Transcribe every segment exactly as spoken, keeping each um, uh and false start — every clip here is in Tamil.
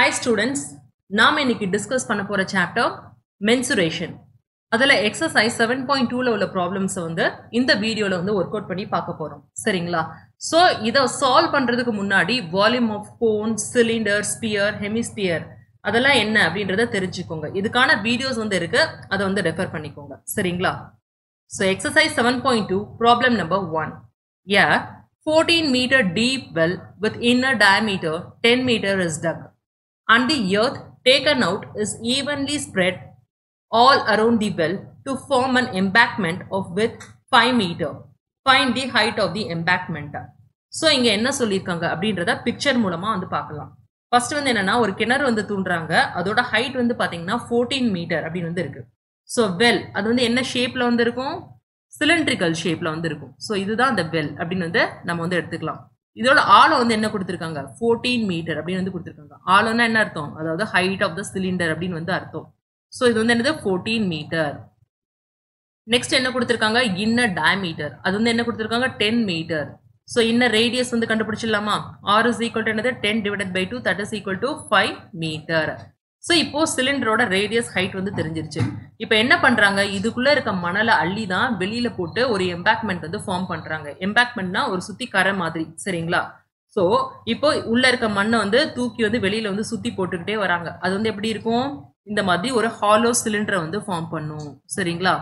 Hi students, நாம் இன்னைக்கு டிஸ்கஸ் பண்ண போற சாப்டர் mensuration. அதுல exercise seven point two ல உள்ள ப்ராப்ளம்ஸ் வந்து இந்த வீடியோல வந்து வொர்க் அவுட் பண்ணி பார்க்க போறோம். சரிங்களா? சோ இத சால்வ் பண்றதுக்கு முன்னாடி volume of cone, cylinder, sphere, hemisphere அதெல்லாம் என்ன அப்படின்றத தெரிஞ்சுக்கோங்க. இதுக்கான வீடியோஸ் வந்து இருக்கு. அத வந்து ரெஃபர் பண்ணிக்கோங்க. சரிங்களா? So exercise seven point two problem number one. Yeah, fourteen meter deep well with inner diameter ten meter is dug. And the earth taken out is evenly spread all around the well to form an embankment of width five meter. Find the height of the embankment. So இங்க என்ன சொல்லிருக்காங்க அப்படின்றத பிக்சர் மூலமா வந்து பார்க்கலாம். ஃபர்ஸ்ட் வந்து என்னன்னா ஒரு கிணறு வந்து தூண்டுறாங்க. அதோட ஹைட் வந்து பாத்தீங்கன்னா fourteen மீட்டர் அப்படி வந்து இருக்கு. So well அது வந்து என்ன ஷேப்ல வந்து இருக்கும்? சிலிண்ட்ரிக்கல் ஷேப்ல வந்து இருக்கும். So இதுதான் அந்த well அப்படின்னு வந்து நம்ம வந்து எடுத்துக்கலாம். இதோட ஆழம் வந்து என்ன கொடுத்திருக்காங்க? fourteen மீட்டர் அப்படின்னு வந்து கொடுத்திருக்காங்க. ஆழம்னா என்ன அர்த்தம்? அதாவது ஹைட் ஆஃப் த சிலிண்டர் அப்படின்னு வந்து அர்த்தம். சோ இது வந்து என்னது? fourteen metre. நெக்ஸ்ட் என்ன கொடுத்திருக்காங்க? Inner diameter. அது வந்து என்ன கொடுத்திருக்காங்க? ten metre. So inner radius வந்து கண்டுபிடிச்சிடலாமா? R is equal to என்னது? ten divided by two, that is equal to five metre. So இப்போ சிலிண்டரோட ரேடியஸ் ஹைட் வந்து தெரிஞ்சிருச்சு. இப்போ என்ன பண்றாங்க? இதுக்குள்ள இருக்க மணலை அள்ளி தான் வெளியில போட்டு ஒரு எம்பாக்மெண்ட் வந்து ஃபார்ம் பண்றாங்க. எம்பாக்மெண்ட்னா ஒரு சுத்தி கரை மாதிரி. சரிங்களா? சோ இப்போ உள்ள இருக்க மண்ணை வந்து தூக்கி வந்து வெளியில வந்து சுத்தி போட்டுக்கிட்டே வராங்க. அது வந்து எப்படி இருக்கும்? இந்த மாதிரி ஒரு ஹாலோ சிலிண்டரை வந்து ஃபார்ம் பண்ணும். சரிங்களா?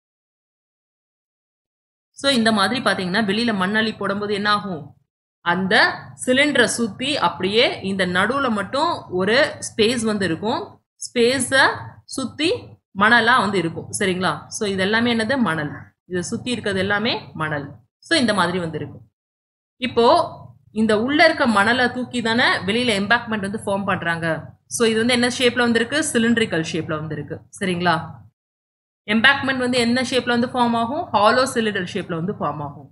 சோ இந்த மாதிரி பாத்தீங்கன்னா வெளியில மண்ணள்ளி போடும்போது என்ன ஆகும்? அந்த சிலிண்டரை சுத்தி அப்படியே இந்த நடுவுல மட்டும் ஒரு ஸ்பேஸ் வந்து இருக்கும். ஸ்பேஸ சுத்தி மணலா வந்து இருக்கும். சரிங்களா? சோ இது எல்லாமே என்னது? மணல். இதை சுத்தி இருக்கிறது எல்லாமே மணல். சோ இந்த மாதிரி வந்து இருக்கும். இப்போ இந்த உள்ள இருக்க மணலை தூக்கி தானே வெளியில எம்பாக்மெண்ட் வந்து ஃபார்ம் பண்றாங்க. சோ இது வந்து என்ன ஷேப்ல வந்து இருக்கு? சிலிண்ட்ரிக்கல் ஷேப்ல வந்து இருக்கு. சரிங்களா? எம்பாக்மெண்ட் வந்து என்ன ஷேப்ல வந்து ஃபார்ம் ஆகும்? ஹாலோ சிலிண்டர் ஷேப்ல வந்து ஃபார்ம் ஆகும்.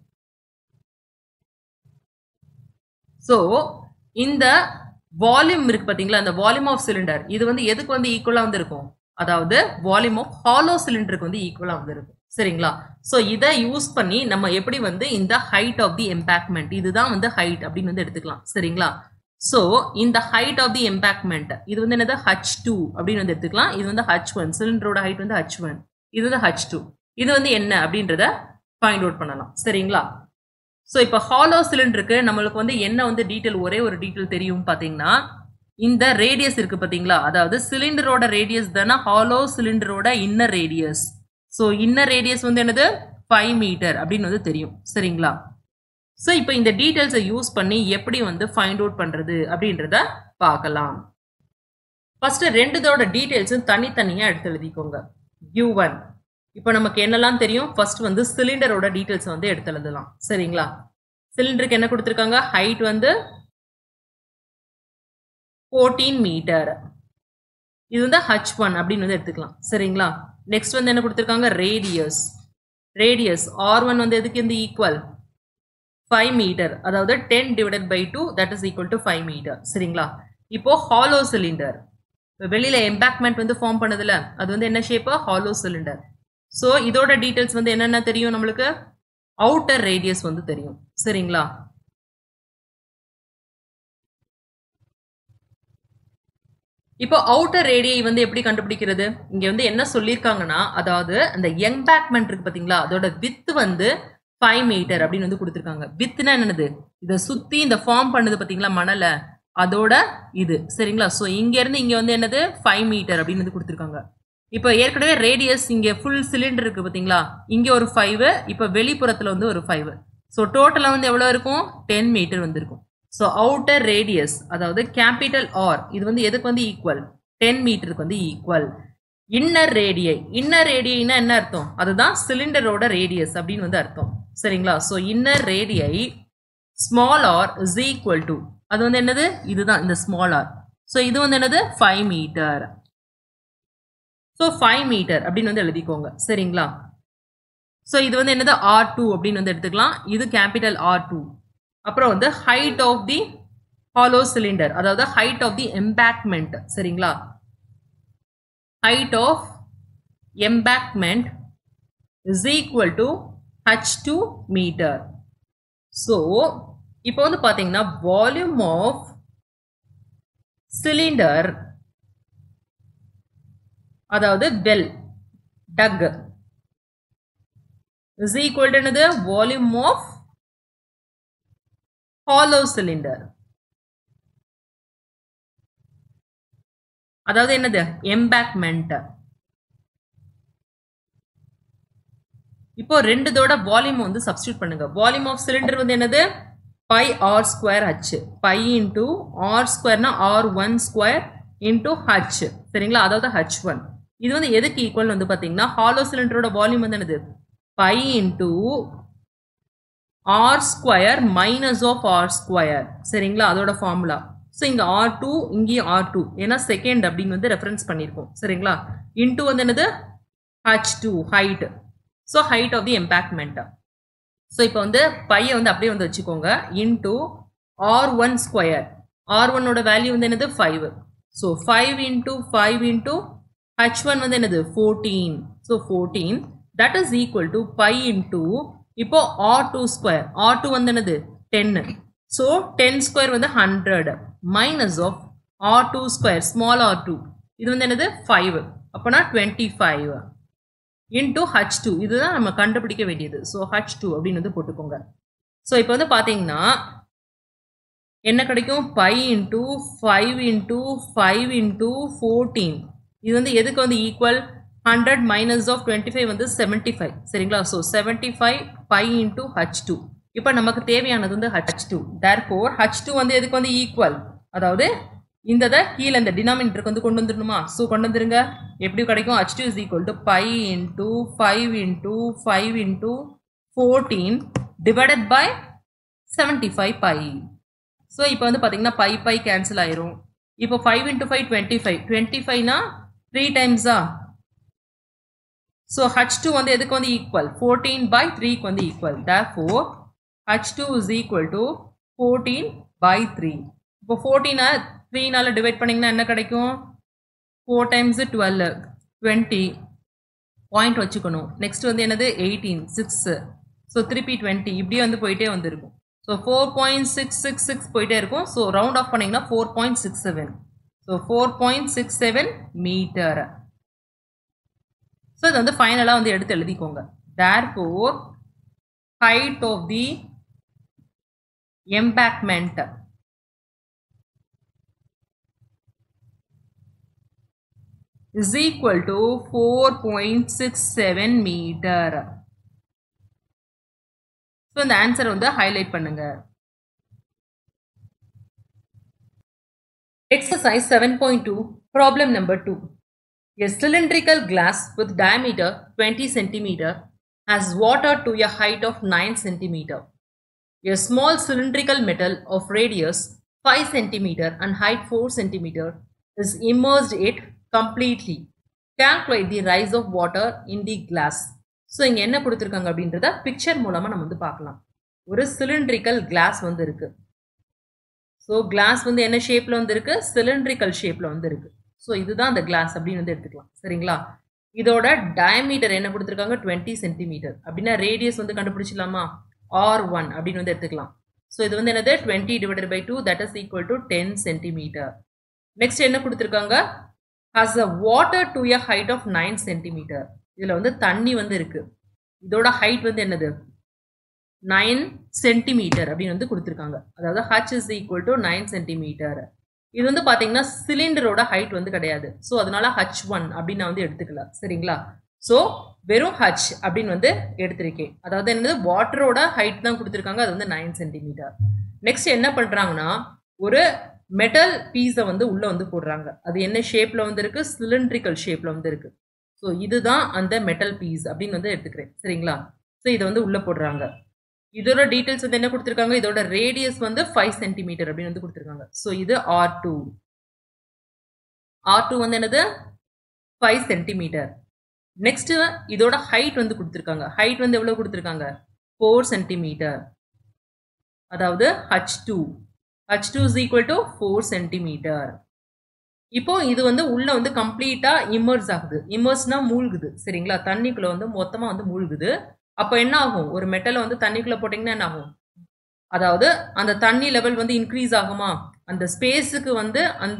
சோ இந்த வால்யூம் இருக்கு பாத்தீங்களா? அந்த வால்யூம் ஆஃப் சிலிண்டர் இது வந்து எதுக்கு வந்து ஈக்குவலா வந்து இருக்கும்? அதாவது வால்யூம் ஆஃப் ஹாலோ சிலிண்டருக்கு வந்து ஈக்குவலா வந்து இருக்கும். சரிங்களா? சோ இதை யூஸ் பண்ணி நம்ம எப்படி வந்து இந்த ஹைட் ஆஃப் தி எம்பாக்மெண்ட் இதுதான் வந்து ஹைட் அப்படின்னு வந்து எடுத்துக்கலாம். சரிங்களா? சோ இந்த ஹைட் ஆஃப் தி எம்பாக்மெண்ட் இது வந்து என்னது? H two அப்படின்னு வந்து எடுத்துக்கலாம். இது வந்து H one. சிலிண்டரோட ஹைட் வந்து H one. இது வந்து H two. இது வந்து என்ன அப்படின்றத ஃபைண்ட் அவுட் பண்ணலாம். சரிங்களா? சோ இப்போ ஹாலோ சிலிண்டருக்கு நம்மளுக்கு வந்து என்ன வந்து டீடைல் ஒரே ஒரு டீடைல் தெரியும் பாத்தீங்கன்னா இந்த ரேடியஸ் இருக்கு பாத்தீங்களா? அதாவது சிலிண்டரோட ரேடியஸ் தானே ஹாலோ சிலிண்டரோட inner radius. So inner radius வந்து என்னது? five மீட்டர் அப்படின்னு வந்து தெரியும். சரிங்களா? சோ இப்போ இந்த டீடைல்ஸை யூஸ் பண்ணி எப்படி வந்து ஃபைண்ட் அவுட் பண்றது அப்படின்றத பார்க்கலாம். ஃபர்ஸ்ட் ரெண்டுதோட டீடைல்ஸும் தனித்தனியா எடுத்து எழுதிக்கோங்க. U one இப்போ நமக்கு என்னெல்லாம் தெரியும்? ஃபர்ஸ்ட் வந்து சிலிண்டரோட டீடைல்ஸ் வந்து எடுத்து எழுதலாம். சரிங்களா? சிலிண்டருக்கு என்ன கொடுத்திருக்காங்க? ஹைட் வந்து fourteen மீட்டர். இது வந்து H one அப்படின்னு வந்து எடுத்துக்கலாம். சரிங்களா? நெக்ஸ்ட் வந்து என்ன கொடுத்திருக்காங்க? ரேடியஸ். ரேடியஸ் R one வந்து எதுக்கு இந்த ஈக்குவல்? five metre. அதாவது ten divided by two, that is equal to five metre. சரிங்களா? இப்போ ஹாலோ சிலிண்டர் வெளியில எம்பாக்மெண்ட் வந்து ஃபார்ம் பண்ணதுல அது வந்து என்ன ஷேப்? Hollow cylinder. சோ இதோட டீடைல்ஸ் வந்து என்னென்ன தெரியும் நம்மளுக்கு? அவுட்டர் ரேடியஸ் வந்து தெரியும். சரிங்களா? இப்போ அவுட்டர் ரேடியை வந்து எப்படி கண்டுபிடிக்கிறது? இங்க வந்து என்ன சொல்லிருக்காங்கன்னா அதாவது அந்த எம்பாக்மெண்ட் இருக்கு பாத்தீங்களா? அதோட வித் வந்து five மீட்டர் அப்படின்னு வந்து கொடுத்திருக்காங்க. வித்னா என்னது? இதை சுத்தி இந்த ஃபார்ம் பண்ணுது பாத்தீங்களா மணலை அதோட இது. சரிங்களா? சோ இங்க இருந்து இங்க வந்து என்னது? five மீட்டர் அப்படின்னு வந்து கொடுத்திருக்காங்க. இப்போ ஏற்கனவே ரேடியஸ் இங்க ஃபுல் சிலிண்டர் இருக்கு பாத்தீங்களா? இங்க ஒரு five, இப்போ வெளிப்புறத்துல வந்து ஒரு five. சோ டோட்டலா வந்து எவ்வளவு இருக்கும்? ten மீட்டர் வந்து இருக்கும். சோ அவுட்டர் ரேடியஸ் அதாவது கேபிட்டல் R இது வந்து எதுக்கு வந்து ஈக்குவல்? ten மீட்டருக்கு வந்து ஈக்குவல். இன்னர் ரேடியை இன்னர் ரேடியைனா என்ன அர்த்தம்? அதுதான் சிலிண்டரோட ரேடியஸ் அப்படின்னு வந்து அர்த்தம். சரிங்களா? So inner radii small r is equal to அது வந்து என்னது? இதுதான் இந்த ஸ்மால் r. சோ இது வந்து என்னது? five metre. So five metre அப்படின்னு வந்து எழுதிக்கோங்க. சரிங்களா? சோ இது வந்து என்னது? R two அப்படின்னு வந்து எடுத்துக்கலாம். இது கேபிட்டல் R two. அப்புறம் வந்து height of the hollow cylinder அதாவது ஹைட் ஆஃப் தி எம்பாக்மெண்ட். சரிங்களா? Height of embankment is equal to H two metre. So இப்போ வந்து பாத்தீங்கன்னா வால்யூம் ஆஃப் சிலிண்டர் அதாவது well dug is equal to another volume of hollow cylinder. அதாவது என்னது embankment. இப்போ ரெண்டுதோட வால்யூம் வந்து சப்ஸ்டிட்யூட் பண்ணுங்க. வால்யூம் ஆஃப் சிலிண்டர் வந்து என்னது pi r square h. pi into r square னா r one square into h. சரிங்களா? அதாவது h one. இது வந்து எதுக்கு ஈக்குவல் வந்து பாத்தீங்கன்னா ஹாலோ சிலிண்டரோட வால்யூம் வந்து என்னது pi into r square minus of r square. சரிங்களா? அதோட ஃபார்முலா. ஸோ இங்க r two இங்கேயும் r two ஏன்னா செகண்ட் அப்படின்னு வந்து ரெஃபரன்ஸ் பண்ணியிருக்கோம். சரிங்களா? இன்டூ வந்து என்னது h two height. So height of the embankment. So இப்போ வந்து பையை வந்து அப்படியே வந்து வச்சுக்கோங்க into R one square. R ஒன்னோட வேல்யூ வந்து என்னது five. So five into five into H one வந்து என்னது fourteen. So fourteen that is equal to pi into இப்போ R two square. R two வந்து என்னது டென்னு. ஸோ டென் ஸ்கொயர் வந்து hundred minus of R two square small R two இது வந்து என்னது ஃபைவ். அப்போனா twenty five into H two இதுதான் நம்ம கண்டுபிடிக்க வேண்டியது. ஸோ ஹச் டூ அப்படின்னு வந்து போட்டுக்கோங்க. ஸோ இப்போ வந்து பார்த்தீங்கன்னா என்ன கிடைக்கும் pi into five into five into fourteen இது வந்து எதுக்கு வந்து equal hundred minus of twenty five வந்து செவன்ட்டி ஃபைவ். சரிங்களா? So seventy five pi into H two. இப்போ நமக்கு தேவையானது வந்து H two. Therefore H two வந்து எதுக்கு வந்து ஈக்குவல் அதாவது இந்த கீழே இந்த டினாமினேட்டருக்கு வந்து கொண்டு வந்துடணுமா? ஸோ கொண்டு வந்துருங்க. எப்படி கிடைக்கும் H two is equal to pi into five into five into fourteen divided by seventy five pi. So இப்போ வந்து பார்த்தீங்கன்னா பை பை கேன்சல் ஆயிரும். இப்போ five into five twenty five டுவெண்ட்டி ஃபைவ்னா த்ரீ டைம்ஸா? ஸோ ஹச் டூ வந்து எதுக்கு வந்து ஈக்குவல் ஃபோர்டீன் பை த்ரீக்கு வந்து equal. Therefore H two is equal to fourteen by three. இப்போ ஃபோர்டீனை த்ரீனால டிவைட் பண்ணிங்கன்னா என்ன கிடைக்கும் four times twelve twenty point வச்சுக்கணும். நெக்ஸ்ட் வந்து என்னது எயிட்டீன் சிக்ஸ். ஸோ திருப்பி டுவெண்ட்டி இப்படியே வந்து போயிட்டே வந்துருக்கும். So four point six six six போயிட்டே இருக்கும். ஸோ ரவுண்ட் ஆஃப் பண்ணிங்கன்னா four point six seven. So four point six seven metre. So இது வந்து ஃபைனலாக வந்து எடுத்து எழுதிக்கோங்க. Therefore height of the embankment is equal to four point six seven meter. So the answer வந்து highlight பண்ணுங்க. Exercise seven point two problem number two. A cylindrical glass with diameter twenty centimeter has water to a height of nine centimeter. A small cylindrical metal of radius five centimeter and height four centimeter is immersed it completely. Calculate the rise of water in the glass. So இங்கே என்ன கொடுத்துருக்காங்க அப்படின்றத பிக்சர் மூலமாக நம்ம வந்து பார்க்கலாம். ஒரு சிலிண்ட்ரிக்கல் கிளாஸ் வந்து இருக்கு. ஸோ கிளாஸ் வந்து என்ன ஷேப்பில் வந்து இருக்கு சிலிண்ட்ரிக்கல் ஷேப்பில் வந்து இருக்கு. ஸோ இதுதான் அந்த கிளாஸ் அப்படின்னு வந்து எடுத்துக்கலாம். சரிங்களா? இதோட டயமீட்டர் என்ன கொடுத்துருக்காங்க டுவெண்ட்டி சென்டிமீட்டர் அப்படின்னா ரேடியஸ் வந்து கண்டுபிடிச்சிடலாமா ஆர் ஒன் அப்படின்னு வந்து எடுத்துக்கலாம். ஸோ இது வந்து என்னது twenty divided by two that is equal to ten centimetre. Next என்ன கொடுத்துருக்காங்க has a water to a height of nine centimeter. இதுல வந்து தண்ணி வந்து இருக்கு. இதோட ஹைட் வந்து என்னது நைன் சென்டிமீட்டர் அப்படின்னு வந்து கொடுத்துருக்காங்க. அதாவது h is equal to nine centimetre. இது வந்து பாத்தீங்கன்னா சிலிண்டரோட ஹைட் வந்து கிடையாது. ஸோ அதனால ஹச் ஒன் அப்படின்னு நான் வந்து எடுத்துக்கலாம். சரிங்களா? ஸோ வெறும் h அப்படின்னு வந்து எடுத்திருக்கேன். அதாவது என்னது வாட்டரோட ஹைட் தான் கொடுத்துருக்காங்க. அது வந்து நைன் சென்டிமீட்டர். நெக்ஸ்ட் என்ன பண்றாங்கன்னா ஒரு மெட்டல் பீஸை வந்து உள்ள வந்து போடுறாங்க. அது என்ன ஷேப்ல வந்து இருக்கு சிலிண்ட்ரிக்கல் ஷேப்ல வந்து இருக்கு. ஸோ இதுதான் அந்த மெட்டல் பீஸ் அப்படின்னு வந்து எடுத்துக்கிறேன். சரிங்களா? ஸோ இதை வந்து உள்ள போடுறாங்க. இதோட டீடைல்ஸ் வந்து என்ன கொடுத்துருக்காங்க இதோட ரேடியஸ் வந்து ஃபைவ் சென்டிமீட்டர் அப்படின்னு வந்து கொடுத்துருக்காங்க. ஸோ இது ஆர் டூ. ஆர் டூ வந்து என்னது ஃபைவ் சென்டிமீட்டர். நெக்ஸ்ட் இதோட ஹைட் வந்து கொடுத்துருக்காங்க. ஹைட் வந்து எவ்வளவு கொடுத்துருக்காங்க ஃபோர் சென்டிமீட்டர். அதாவது H two. H two is equal to four centimetre. இப்போ இது வந்து உள்ள வந்து கம்ப்ளீட்டா இம்மர்ஸ் ஆகுது. இம்மர்ஸ்னா மூழ்குது. சரிங்களா? தண்ணிக்குள்ள வந்து மொத்தமா வந்து மூழ்குது. அப்போ என்ன ஆகும் ஒரு மெட்டலை வந்து தண்ணிக்குள்ள போட்டீங்கன்னா என்ன ஆகும் அதாவது அந்த தண்ணி லெவல் வந்து இன்க்ரீஸ் ஆகுமா, அந்த ஸ்பேஸுக்கு வந்து அந்த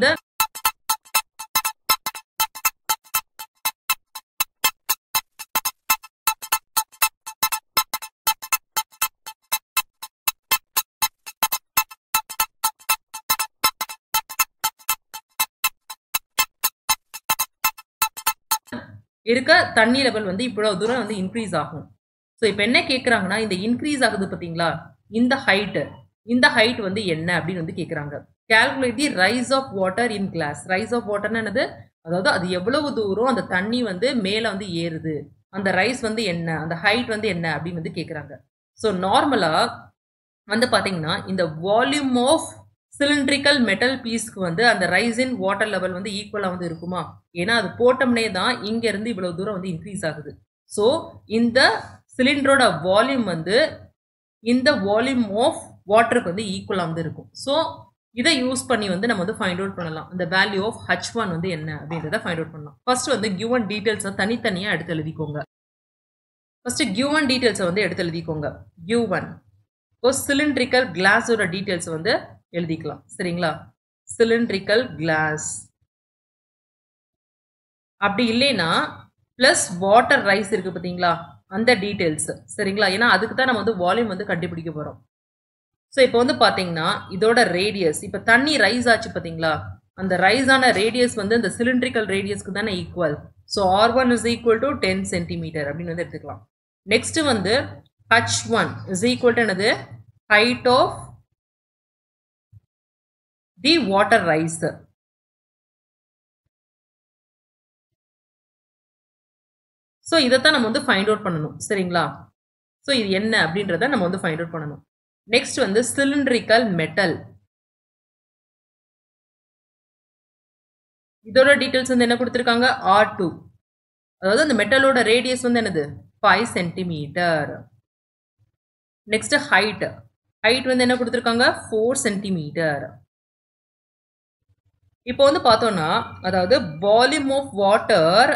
இருக்க தண்ணி லெவல் வந்து இவ்வளவு தூரம் வந்து இன்க்ரீஸ் ஆகும். ஸோ இப்போ என்ன கேட்குறாங்கன்னா, இந்த இன்க்ரீஸ் ஆகுது பார்த்தீங்களா, இந்த ஹைட்டு, இந்த ஹைட் வந்து என்ன அப்படின்னு வந்து கேட்குறாங்க. Calculate the rise of water in glass. Rise of வாட்டர்னா என்னது, அதாவது அது எவ்வளவு தூரம் அந்த தண்ணி வந்து மேலே வந்து ஏறுது, அந்த ரைஸ் வந்து என்ன, அந்த ஹைட் வந்து என்ன அப்படின்னு வந்து கேட்குறாங்க. ஸோ நார்மலாக வந்து பார்த்தீங்கன்னா, இந்த வால்யூம் ஆஃப் சிலிண்ட்ரிக்கல் மெட்டல் பீஸ்க்கு வந்து அந்த ரைஸ் இன் வாட்டர் லெவல் வந்து ஈக்குவலாக வந்து இருக்குமா, ஏன்னா அது போட்டோம்னே தான் இங்கேருந்து இவ்வளோ தூரம் வந்து இன்க்ரீஸ் ஆகுது. ஸோ இந்த சிலிண்டரோட வால்யூம் வந்து இந்த வால்யூம் ஆஃப் வாட்டருக்கு வந்து ஈக்குவலாக வந்து இருக்கும். ஸோ இதை யூஸ் பண்ணி வந்து நம்ம வந்து ஃபைண்ட் அவுட் பண்ணலாம், இந்த வேல்யூ ஆஃப் ஹச் ஒன் வந்து என்ன அப்படின்றத ஃபைண்ட் அவுட் பண்ணலாம். ஃபர்ஸ்ட் வந்து கிவன் டீட்டெயில்ஸை தனித்தனியாக எடுத்து எழுதிக்கோங்க. ஃபர்ஸ்ட் கிவன் டீட்டெயில்ஸை வந்து எடுத்து எழுதிக்கோங்க. கிவன் இப்போ சிலிண்ட்ரிக்கல் கிளாஸோட டீட்டெயில்ஸ் வந்து எழுதிக்கலாம். சரிங்களா, சிலிண்ட்ரிக்கல் கிளாஸ். அப்படி இல்லைன்னா பிளஸ் வாட்டர் ரைஸ் இருக்கு பார்த்தீங்களா, அந்த டீட்டெயில்ஸ். சரிங்களா, ஏன்னா அதுக்கு தான் நம்ம வந்து வால்யூம் வந்து கண்டுபிடிக்க போகிறோம். ஸோ இப்போ வந்து பார்த்தீங்கன்னா இதோட ரேடியஸ், இப்போ தண்ணி ரைஸ் ஆச்சு பார்த்தீங்களா, அந்த ரைஸ் ஆன ரேடியஸ் வந்து இந்த சிலிண்ட்ரிக்கல் ரேடியஸ்க்கு தானே equal. So R one is equal to ten centimetre அப்படின்னு வந்து எடுத்துக்கலாம். நெக்ஸ்ட் வந்து H one is equal to என்னது, height of the water rise. So இதைத்தான் நம்ம வந்து ஃபைண்ட் அவுட் பண்ணணும். சரிங்களா, ஸோ இது என்ன அப்படின்றத நம்ம வந்து ஃபைண்ட் அவுட் பண்ணணும். நெக்ஸ்ட் வந்து சிலிண்ட்ரிக்கல் மெட்டல், இதோட டீட்டெயில்ஸ் வந்து என்ன கொடுத்துருக்காங்க, ஆர் டூ. அதாவது அந்த மெட்டலோட ரேடியஸ் வந்து என்னது, five centimetre. Next height, height வந்து என்ன கொடுத்துருக்காங்க, ஃபோர் சென்டிமீட்டர். இப்போ வந்து பார்த்தோம்னா, அதாவது volume of water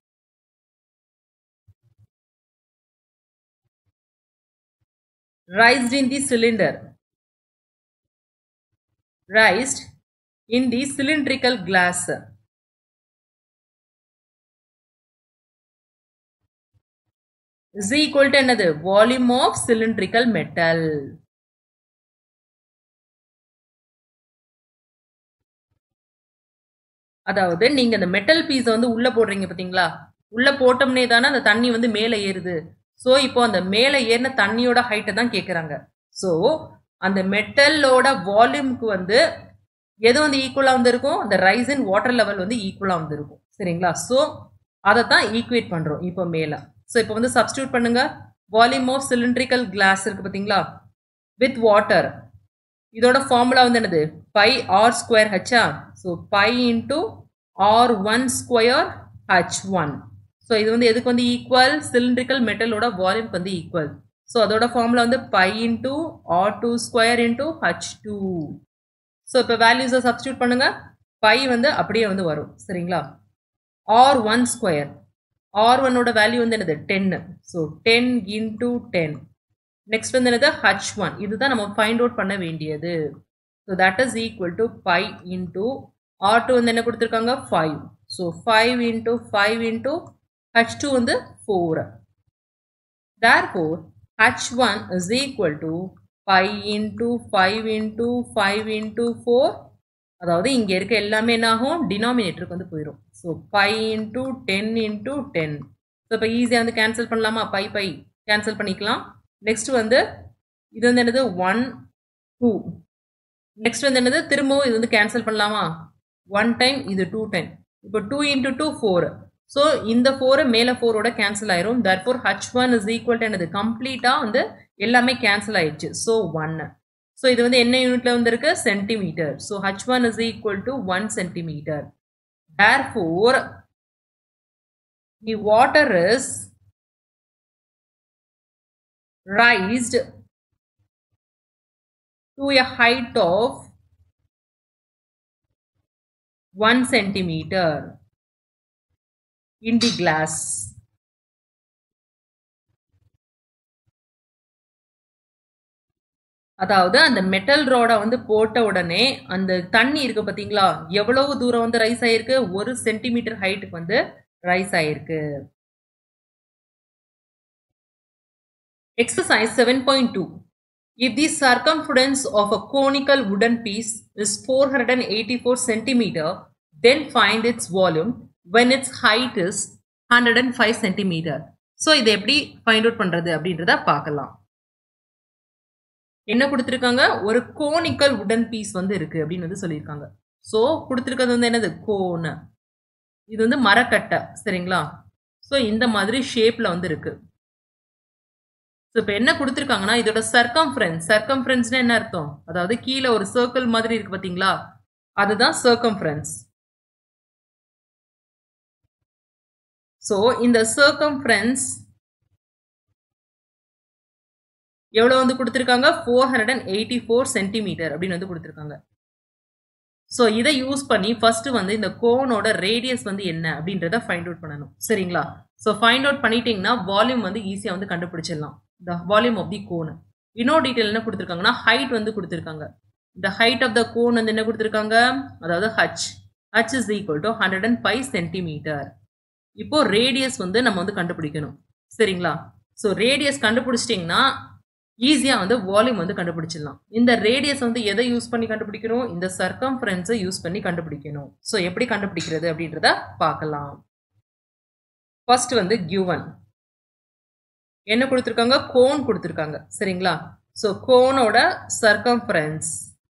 raised in the cylinder, raised in the cylindrical glass is equal to another volume of cylindrical metal. அதாவது நீங்க அந்த மெட்டல் பீஸ் வந்து உள்ள போடுறீங்க பாத்தீங்களா, உள்ள போட்டோம்னே தானே அந்த தண்ணி வந்து மேலே ஏறுது. ஸோ இப்போ அந்த மேலே ஏறின தண்ணியோட ஹைட்டை தான் கேட்குறாங்க. ஸோ அந்த மெட்டலோட வால்யூமுக்கு வந்து எது வந்து ஈக்குவலாக வந்து இருக்கும், அந்த ரைஸ் இன் வாட்டர் லெவல் வந்து ஈக்குவலாக வந்து இருக்கும். சரிங்களா, ஸோ அதை தான் ஈக்குவேட் பண்ணுறோம் இப்போ மேலே. ஸோ இப்போ வந்து சப்ஸ்டியூட் பண்ணுங்க. வால்யூம் ஆஃப் சிலிண்ட்ரிக்கல் கிளாஸ் இருக்கு பார்த்தீங்களா, வித் வாட்டர், இதோட ஃபார்முலா வந்து என்னது, பை ஆர் ஸ்கொயர் ஹெச்சா. So pi into R one square H one. So இது வந்து எதுக்கு வந்து ஈக்குவல், சிலிண்ட்ரிக்கல் மெட்டலோட வால்யூம்க்கு வந்து ஈக்குவல். ஸோ அதோட ஃபார்முலா வந்து pi into R two square into H two. So இப்போ வேல்யூஸை சப்ஸ்டியூட் பண்ணுங்க. பை வந்து அப்படியே வந்து வரும். சரிங்களா, ஆர் ஒன் ஸ்கொயர், ஆர் ஒன்னோட வேல்யூ வந்து என்னது, டென்னு. So ten into ten. Next வந்து என்னது, ஹச் ஒன். இதுதான் நம்ம ஃபைண்ட் அவுட் பண்ண வேண்டியது. So that is equal to pi into R two வந்து என்ன கொடுத்துருக்காங்க, five. So five into five into H two வந்து four. Therefore H one is equal to pi into five into five into four. அதாவது இங்க இருக்க எல்லாமே என்ன ஆகும், டினாமினேட்டருக்கு வந்து போயிடும். So pi into ten into ten. So இப்போ ஈஸியாக வந்து கேன்சல் பண்ணலாமா, பை பை கேன்சல் பண்ணிக்கலாம். நெக்ஸ்ட் வந்து இது வந்து என்னது, ஒன் டூ. நெக்ஸ்ட் வந்து என்னது, திரும்பவும் இது வந்து கேன்சல் பண்ணலாமா, ஒன் டைம் இது டூ டைம். இப்போ two into two four. So இந்த ஃபோர் மேலே ஃபோரோட கேன்சல் ஆயிரும். therefore H one is equal to என்னது, கம்ப்ளீட்டாக வந்து எல்லாமே கேன்சல் ஆயிடுச்சு. So one. ஸோ இது வந்து என்ன யூனிட்ல வந்து இருக்கு, centimetre. So H one is equal to one centimetre. therefore the water is raised to a height of one centimeter in the glass. அதாவது அந்த மெட்டல் ராடை வந்து போட்ட உடனே அந்த தண்ணி இருக்கு பாத்தீங்களா, எவ்வளவு தூரம் வந்து ரைஸ் ஆயிருக்கு, ஒரு சென்டிமீட்டர் ஹைட்டுக்கு வந்து ரைஸ் ஆயிருக்கு. Exercise seven point two. If the circumference of a conical wooden piece is four hundred eighty-four centimeter, then find its volume when its height is one hundred five centimeter. So இதை எப்படி find out பண்றது அப்படின்றத பார்க்கலாம். என்ன கொடுத்திருக்காங்க, ஒரு கோனிக்கல் வுடன் பீஸ் வந்து இருக்கு அப்படின்னு வந்து சொல்லியிருக்காங்க. ஸோ கொடுத்திருக்கிறது வந்து என்னது, கோன். இது வந்து மரக்கட்டை, சரிங்களா. ஸோ இந்த மாதிரி ஷேப்ல வந்து இருக்கு. ஸோ இப்போ என்ன கொடுத்திருக்காங்கன்னா, இதோட சர்க்கம்ஃபரன்ஸ், சர்க்கம்ஃபரன்ஸ்னா என்ன அர்த்தம், அதாவது கீழே ஒரு சர்க்கிள் மாதிரி இருக்கு பாத்தீங்களா, அதுதான் சர்க்கம்ஃபரன்ஸ். ஸோ இந்த சர்க்கம்ஃபரன்ஸ் எவ்வளவு வந்து கொடுத்திருக்காங்க, four hundred eighty four centimetre அப்படின்னு வந்து கொடுத்திருக்காங்க. ஸோ இதை யூஸ் பண்ணி ஃபர்ஸ்ட் வந்து இந்த கோனோட ரேடியஸ் வந்து என்ன அப்படின்றத ஃபைண்ட் அவுட் பண்ணணும், சரிங்களா. ஸோ ஃபைண்ட் அவுட் பண்ணிட்டீங்கன்னா வால்யூம் வந்து ஈஸியாக வந்து கண்டுபிடிச்சிடலாம். The volume of the cone. இன்னொரு டீட்டெயில் என்ன கொடுத்திருக்காங்கன்னா, ஹைட் வந்து கொடுத்திருக்காங்க. இந்த ஹைட் ஆஃப் த கோன் வந்து என்ன கொடுத்திருக்காங்க, அதாவது H H is equal to hundred and five centimetre. இப்போ ரேடியஸ் வந்து நம்ம வந்து கண்டுபிடிக்கணும், சரிங்களா. ஸோ ரேடியஸ் கண்டுபிடிச்சிட்டிங்கன்னா ஈஸியாக வந்து வால்யூம் வந்து கண்டுபிடிச்சிடலாம். இந்த ரேடியஸ் வந்து எதை யூஸ் பண்ணி கண்டுபிடிக்கணும், இந்த சர்க்கம்ஃபரன்ஸை யூஸ் பண்ணி கண்டுபிடிக்கணும். ஸோ எப்படி கண்டுபிடிக்கிறது அப்படின்றத பார்க்கலாம். ஃபர்ஸ்ட் வந்து கிவன் என்ன கொடுத்துருக்காங்க, கோன் கொடுத்துருக்காங்க, சரிங்களா. ஸோ கோனோட circumference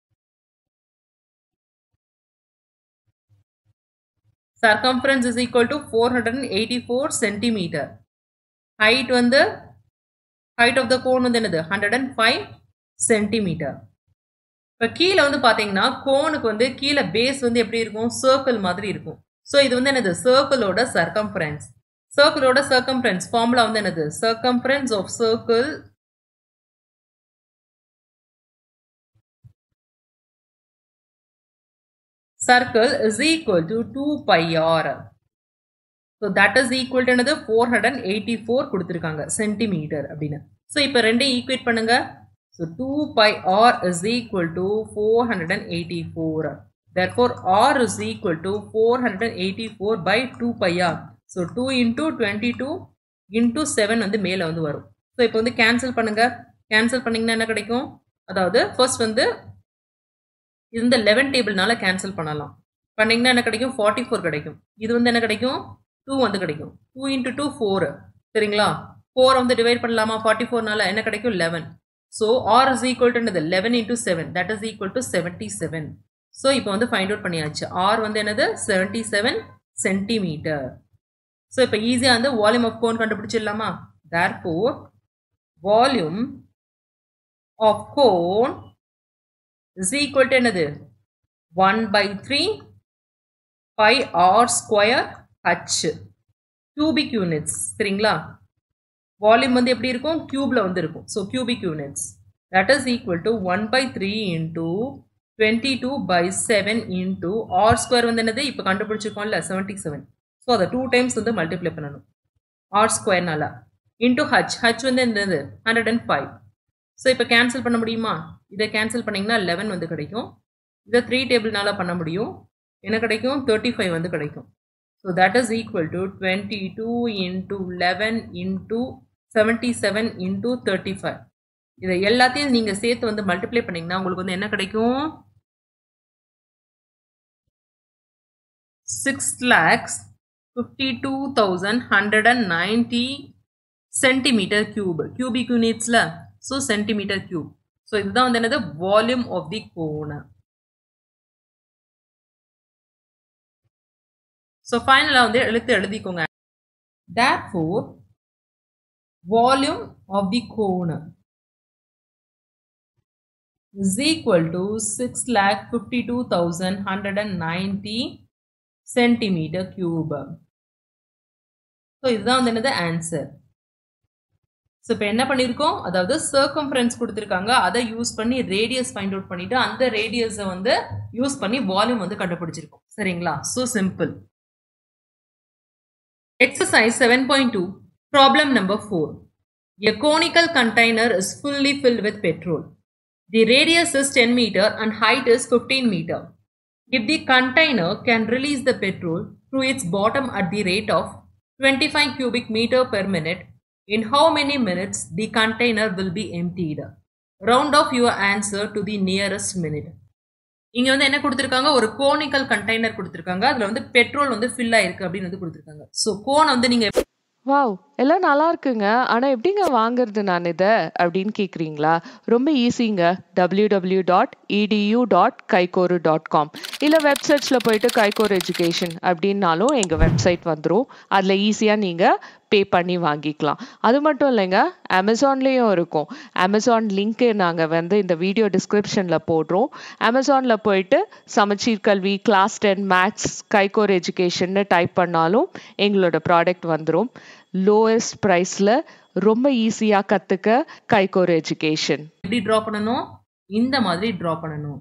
circumference is equal to four hundred eighty four centimetre. Height வந்து height of the cone வந்து என்னது, ஹண்ட்ரட் அண்ட் ஃபைவ் சென்டிமீட்டர். இப்போ கீழே வந்து பார்த்தீங்கன்னா கோனுக்கு வந்து கீழே பேஸ் வந்து எப்படி இருக்கும், சர்க்கிள் மாதிரி இருக்கும். ஸோ இது வந்து என்னது, சர்க்கிளோட சர்க்கம்ஃபரன்ஸ். சர்க்கிளோட சர்க்கம்ஃபரன்ஸ் ஃபார்முலா வந்து என்னது, circumference of circle circle is equal to two pi r. So that is equal to another four hundred eighty-four கொடுத்திருக்காங்க சென்டிமீட்டர் அப்படின்னு. So இப்போ ரெண்டையும் ஈக்குவேட் பண்ணுங்க. So two pi r is equal to four hundred eighty-four. Therefore r is equal to four hundred eighty-four by two pi r. So two into twenty-two into seven வந்து மேல வந்து வரும். So இப்போ வந்து கேன்சல் பண்ணுங்க. கேன்சல் பண்ணீங்கன்னா என்ன கிடைக்கும், அதாவது ஃபர்ஸ்ட் வந்து இந்த லெவன் டேபிள்னால கேன்சல் பண்ணலாம். பண்ணீங்கன்னா என்ன கிடைக்கும், ஃபார்ட்டி ஃபோர் கிடைக்கும். இது வந்து என்ன கிடைக்கும், டூ வந்து கிடைக்கும். டூ இன்ட்டு டூ ஃபோர், சரிங்களா. ஃபோர் வந்து டிவைட் பண்ணலாமா, ஃபார்ட்டி ஃபோர்னால என்ன கிடைக்கும், eleven. So R is equal to eleven into seven, that is equal to seventy seven. So இப்போ வந்து ஃபைண்ட் அவுட் பண்ணியாச்சு. ஆர் வந்து என்னது, செவன்டி செவன் சென்டிமீட்டர். ஸோ இப்போ ஈஸியாக வந்து வால்யூம் ஆஃப் கோன் கண்டுபிடிச்சிடலாமா. Therefore volume of cone is equal to என்னது, one by three pi r square h cubic units, சரிங்களா. வால்யூம் வந்து எப்படி இருக்கும், கியூப்ல வந்து இருக்கும். So cubic units that is equal to one by three into twenty-two by seven into r square வந்து என்னது, இப்போ கண்டுபிடிச்சிருக்கோம்ல seventy-seven. ஸோ அதை டூ டைம்ஸ் வந்து மல்டிப்ளை பண்ணணும் r ஸ்கொயர்னால. இன்டூ h, h வந்து என்னது, ஹண்ட்ரட் அண்ட் ஃபைவ். ஸோ இப்போ கேன்சல் பண்ண முடியுமா, இதை கேன்சல் பண்ணிங்கன்னா லெவன் வந்து கிடைக்கும். இதை த்ரீ டேபிள்னால பண்ண முடியும், என்ன கிடைக்கும், தேர்ட்டி ஃபைவ் வந்து கிடைக்கும். So that is equal to twenty two into eleven into seventy seven into thirty five. இதை எல்லாத்தையும் நீங்கள் சேர்த்து வந்து மல்டிப்ளை பண்ணிங்கன்னா உங்களுக்கு வந்து என்ன கிடைக்கும், six lakhs fifty two thousand hundred and ninety centimetre cube, cubic யூனிட்ஸில். So centimetre cube. ஸோ இதுதான் வந்து என்னது, volume of the cone. So ஃபைனலாக வந்து எழுத்து எழுதிக்கோங்க. therefore volume of the cone is equal to six lakh fifty-two thousand one hundred ninety centimeter cube. So இதுதான் வந்து என்னது, ஆன்சர். ஸோ இப்போ என்ன பண்ணியிருக்கோம், அதாவது சர்க்கம்ஃபரன்ஸ் கொடுத்துருக்காங்க, அதை யூஸ் பண்ணி ரேடியஸ் ஃபைண்ட் அவுட் பண்ணிட்டு அந்த ரேடியஸை வந்து யூஸ் பண்ணி வால்யூம் வந்து கண்டுபிடிச்சிருக்கோம், சரிங்களா. So simple. Exercise seven point two, problem number four. A conical container is fully filled with petrol. The radius is ten meter and height is fifteen meter. If the container can release the petrol through its bottom at the rate of twenty-five cubic meter per minute, in how many minutes the container will be emptied? Round off your answer to the nearest minute. இங்க வந்து என்ன கொடுத்திருக்காங்க, ஒரு கோனிக்கல் கண்டெய்னர் கொடுத்திருக்காங்க. அதுல வந்து பெட்ரோல் வந்து ஃபில் ஆயிருக்கு அப்படின்னு வந்து கொடுத்திருக்காங்க. சோ கோன் வந்து நீங்க வாவ் எல்லாம் நல்லா இருக்குங்க. ஆனால் எப்படிங்க வாங்குறது நான் இதை அப்படின்னு கேட்குறீங்களா? ரொம்ப ஈஸிங்க. W W dot edu dot Kaikoru dot com இல்லை வெப்சைட்ஸில் போயிட்டு கைகோர் எஜுகேஷன் அப்படின்னாலும் எங்கள் வெப்சைட் வந்துடும். அதில் ஈஸியாக நீங்கள் பே பண்ணி வாங்கிக்கலாம். அது மட்டும் இல்லைங்க, அமேசான்லேயும் இருக்கும். அமேசான் லிங்க்கு நாங்கள் வந்து இந்த வீடியோ டிஸ்கிரிப்ஷனில் போடுறோம். அமேசானில் போயிட்டு Samacheer Kalvi class ten maths Kaikor எஜுகேஷன்னு டைப் பண்ணாலும் எங்களோட ப்ராடக்ட் வந்துடும். லோவஸ்ட் ப்ரைஸில் ரொம்ப ஈஸியாக கற்றுக்க கைகோர் எஜுகேஷன். எப்படி ட்ரா பண்ணணும், இந்த மாதிரி ட்ரா பண்ணணும்.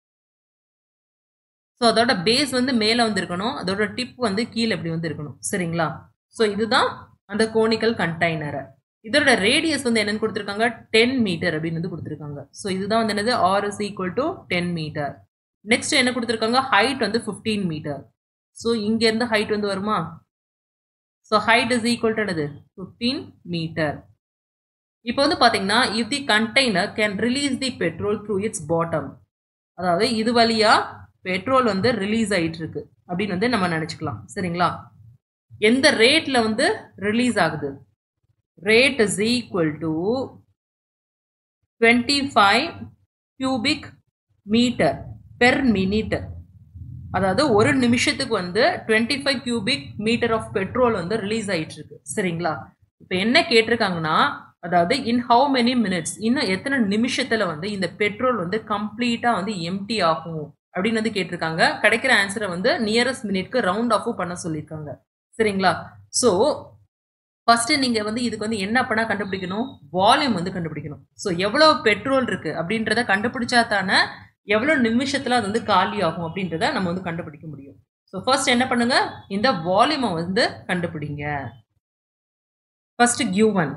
ஸோ அதோட பேஸ் வந்து மேலே வந்து இருக்கணும், அதோட டிப் வந்து கீழே எப்படி வந்து இருக்கணும். சரிங்களா? ஸோ இதுதான் அந்த கோனிக்கல் கண்டெய்னர். இதோட ரேடியஸ் வந்து என்னன்னு கொடுத்துருக்காங்க, டென் மீட்டர் அப்படின்னு வந்து கொடுத்துருக்காங்க. ஸோ இதுதான் வந்து என்னது, R is equal to ten metre. Next என்ன கொடுத்துருக்காங்க, ஹைட் வந்து ஃபிஃப்டீன் மீட்டர். ஸோ இங்கேருந்து ஹைட் வந்து வருமா, so height is equal to என்னது, ஃபிஃப்டீன் மீட்டர். இப்போ வந்து பார்த்தீங்கன்னா, if the container can release the petrol through its bottom, அதாவது இது வழியா பெட்ரோல் வந்து ரிலீஸ் ஆகிட்டு இருக்கு அப்படின்னு வந்து நம்ம நினச்சிக்கலாம். சரிங்களா? எந்த ரேட்ல வந்து ரிலீஸ் ஆகுது, rate is equal to twenty five cubic metre per minute. அதாவது ஒரு நிமிஷத்துக்கு வந்து twenty five cubic metre of petrol வந்து ரிலீஸ் ஆகிட்டு இருக்கு. சரிங்களா? இப்போ என்ன கேட்டிருக்காங்கன்னா, அதாவது இன் ஹவு மெனி மினிட்ஸ், இன்னும் எத்தனை நிமிஷத்துல வந்து இந்த பெட்ரோல் வந்து கம்ப்ளீட்டா வந்து எம்டி ஆகும் அப்படின்னு வந்து கேட்டிருக்காங்க. கிடைக்கிற ஆன்சரை வந்து நியரஸ்ட் மினிட்க்கு ரவுண்ட் ஆஃபும் பண்ண சொல்லியிருக்காங்க. சரிங்களா? ஸோ ஃபர்ஸ்ட் நீங்க வந்து இதுக்கு வந்து என்ன பண்ணா கண்டுபிடிக்கணும், வால்யூம் வந்து கண்டுபிடிக்கணும். ஸோ எவ்வளவு பெட்ரோல் இருக்கு அப்படின்றத கண்டுபிடிச்சா தானே எவ்வளவு நிமிஷத்துல அது வந்து காலி ஆகும் அப்படின்றத நம்ம வந்து கண்டுபிடிக்க முடியும். ஸோ ஃபர்ஸ்ட் என்ன பண்ணுங்க, இந்த வால்யூமை வந்து கண்டுபிடிங்க. ஃபர்ஸ்ட் கிவன்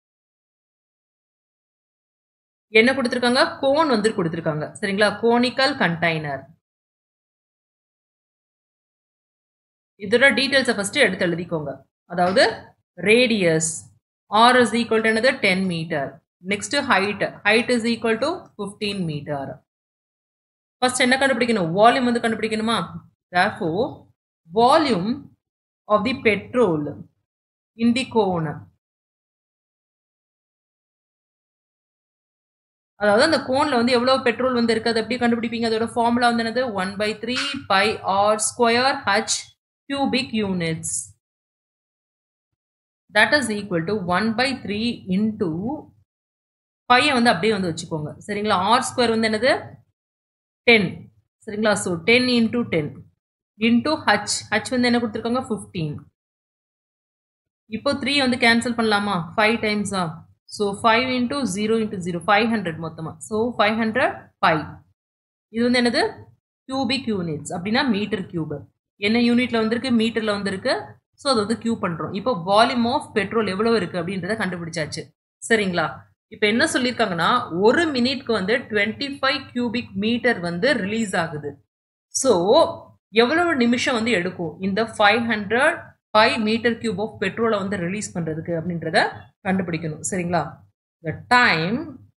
என்ன கொடுத்துருக்காங்க, கோன் வந்து கொடுத்துருக்காங்க. சரிங்களா? Conical container. இதோட டீடைல்ஸை ஃபர்ஸ்ட் எடுத்து எழுதிக்கோங்க. அதாவது radius R is equal to என்னது, ten metre. Next height, height is equal to fifteen metre. First என்ன கண்டுபிடிக்கணும், வால்யூம் வந்து கண்டுபிடிக்கணுமா. therefore volume of the petrol in the cone, அதாவது அந்த கோன்ல வந்து எவ்வளவு பெட்ரோல் வந்து இருக்கு அதை எப்படி கண்டுபிடிப்பீங்க, அதோட ஃபார்முலா வந்து என்னது, one by three pi R square H cubic units, that is equal to one by three into pi வந்து அப்படியே வந்து வச்சுக்கோங்க. சரிங்களா? r square வந்து என்னது, ten. சரிங்களா? so ten into ten into h, h வந்து என்ன கொடுத்திருக்காங்க, fifteen. இப்போ த்ரீ வந்து கேன்சல் பண்ணலாமா, ஃபைவ் times ஆ, so five into zero into zero, five hundred மொத்தமா. so five hundred pi. இது வந்து என்னது, cubic units அப்படின்னா மீட்டர் கியூப். என்ன யூனிட்ல வந்திருக்கு, மீட்டர்ல வந்திருக்கு. ஸோ அது வந்து கியூ பண்றோம். இப்போ வால்யூம் ஆஃப் பெட்ரோல் எவ்வளவு இருக்கு அப்படின்றத கண்டுபிடிச்சாச்சு. சரிங்களா? இப்போ என்ன சொல்லியிருக்காங்கன்னா, ஒரு மினிட்க்கு வந்து டுவெண்ட்டி ஃபைவ் கியூபிக் மீட்டர் வந்து ரிலீஸ் ஆகுது. ஸோ எவ்வளவு நிமிஷம் வந்து எடுக்கும் இந்த five hundred five metre cube of பெட்ரோலை வந்து ரிலீஸ் பண்றதுக்கு அப்படின்றத கண்டுபிடிக்கணும். சரிங்களா? The time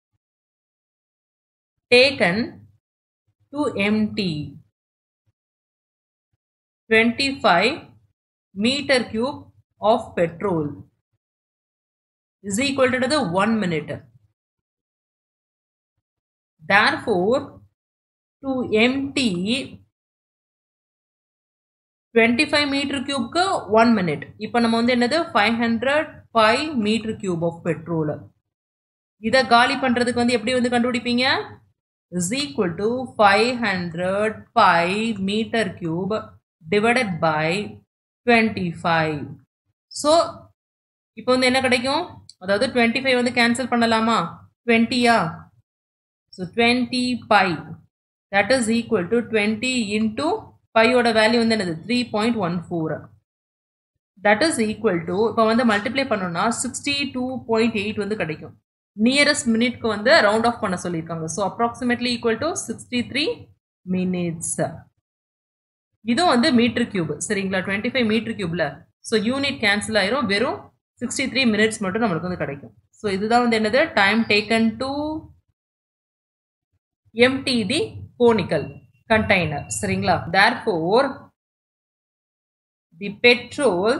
taken to empty twenty-five meter cube of petrol is equal to the one minute. Therefore, to empty twenty-five meter cube ku one minute. இப்போ நம்ம வந்து என்னது, five hundred five meter cube of petrol. இத காலி பண்றதுக்கு வந்து எப்படி வந்து கண்டுபிடிப்பீங்க, is equal to five hundred five meter cube divided by twenty-five. So இப்போ வந்து என்ன கிடைக்கும், அதாவது twenty-five வந்து கேன்சல் பண்ணலாமா, twenty யா, so twenty pi, that is equal to twenty into pi ஓட வேல்யூ வந்து என்னது, three point one four. that is equal to இப்போ வந்து மல்டிப்ளை பண்ணோம்னா sixty-two point eight வந்து கிடைக்கும். நியரஸ்ட் மினிட்க்கு வந்து ரவுண்ட் ஆஃப் பண்ண சொல்லியிருக்காங்க. So approximately equal to sixty three minutes. இதுவும் வந்து மீட்டர் கியூப் சரிங்களா, டுவெண்ட்டி ஃபைவ் மீட்டர் கியூப்ல. ஸோ யூனிட் கேன்சல் ஆயிரும், வெறும் சிக்ஸ்டி த்ரீ மினிட்ஸ் மட்டும் நம்மளுக்கு வந்து கிடைக்கும். ஸோ இதுதான் வந்து என்னது time taken to empty the conical container சரிங்களா. therefore the petrol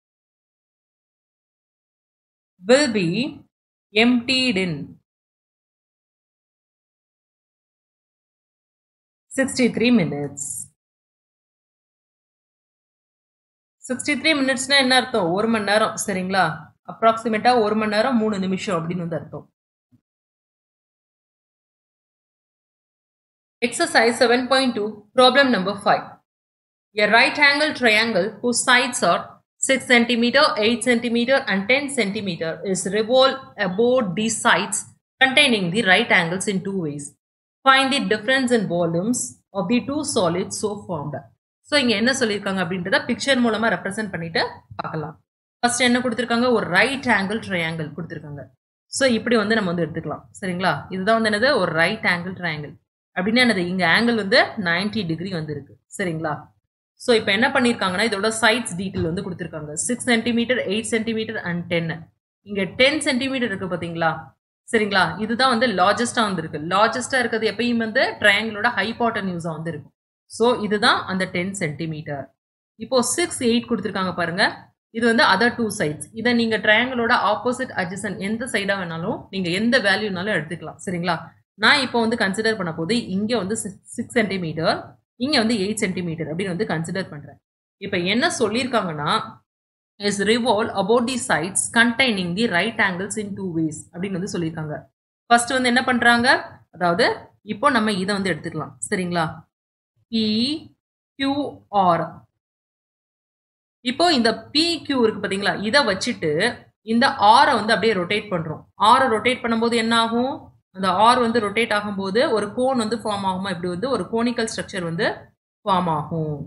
will be emptied in sixty-three minutes. sixty-three மினிட்ஸ்னா என்ன அர்த்தம்? ஒரு மணி நேரம் சரிங்களா. அப்ராக்சிமேட்டா ஒரு மணி நேரம் மூணு நிமிஷம் அப்படின்னு வந்து அர்த்தம். Exercise seven point two, problem number five. A right angle triangle whose sides are six centimeters, eight centimeters and ten centimeters is revolved about these sides containing the right angles in two ways. Find the difference in volumes of the two solids so formed. So இங்கே என்ன சொல்லியிருக்காங்க அப்படின்றத பிக்சர் மூலமாக ரெப்ரசென்ட் பண்ணிட்டு பார்க்கலாம். ஃபர்ஸ்ட் என்ன கொடுத்துருக்காங்க? ஒரு ரைட் ஆங்கிள் ட்ரையாங்கிள் கொடுத்துருக்காங்க. ஸோ இப்படி வந்து நம்ம வந்து எடுத்துக்கலாம் சரிங்களா. இதுதான் வந்து என்னது ஒரு ரைட் ஆங்கிள் ட்ரையாங்கிள் அப்படின்னா என்னது, இங்கே ஆங்கிள் வந்து நைன்டி டிகிரி வந்து இருக்கு சரிங்களா. ஸோ இப்போ என்ன பண்ணியிருக்காங்கன்னா இதோட சைட்ஸ் டீட்டெயில் வந்து கொடுத்துருக்காங்க. Six centimetre, eight centimetre and ten. இங்கே டென் சென்டிமீட்டர் இருக்கு பார்த்தீங்களா சரிங்களா. இதுதான் வந்து லார்ஜஸ்டாக வந்து இருக்கு. லார்ஜஸ்டாக இருக்கிறது எப்பயும் வந்து ட்ரையாங்கிளோட ஹைபாட்டன்யூஸாக வந்து இருக்கும். ஸோ இதுதான் அந்த டென் சென்டிமீட்டர். இப்போ சிக்ஸ் எயிட் கொடுத்துருக்காங்க பாருங்க, இது வந்து அதர் டூ சைட்ஸ். இதை நீங்க ட்ரையாங்கிளோட ஆப்போசிட் அட்ஜசன்ட் எந்த சைடா வேணாலும் நீங்க எந்த வேல்யூனாலும் எடுத்துக்கலாம் சரிங்களா. நான் இப்போ வந்து கன்சிடர் பண்ண போது இங்க வந்து சிக்ஸ் சென்டிமீட்டர், இங்க வந்து எயிட் சென்டிமீட்டர் அப்படின்னு வந்து கன்சிடர் பண்றேன். இப்போ என்ன சொல்லியிருக்காங்கன்னா is revolve about the sides containing the right angles in two ways அப்படின்னு வந்து சொல்லியிருக்காங்க. ஃபர்ஸ்ட் வந்து என்ன பண்றாங்க, அதாவது இப்போ நம்ம இதை வந்து எடுத்துக்கலாம் சரிங்களா. P Q R. இப்போ இந்த P Q இருக்கு பாத்தீங்களா, இதை வச்சுட்டு இந்த R வந்து அப்படியே ரொட்டேட் பண்றோம். R ரொட்டேட் பண்ணும்போது என்ன ஆகும், அந்த R வந்து ரொட்டேட் ஆகும்போது ஒரு கோன் வந்து ஃபார்ம் ஆகுமா, இப்படி வந்து ஒரு கோனிக்கல் ஸ்ட்ரக்சர் வந்து ஃபார்ம் ஆகும்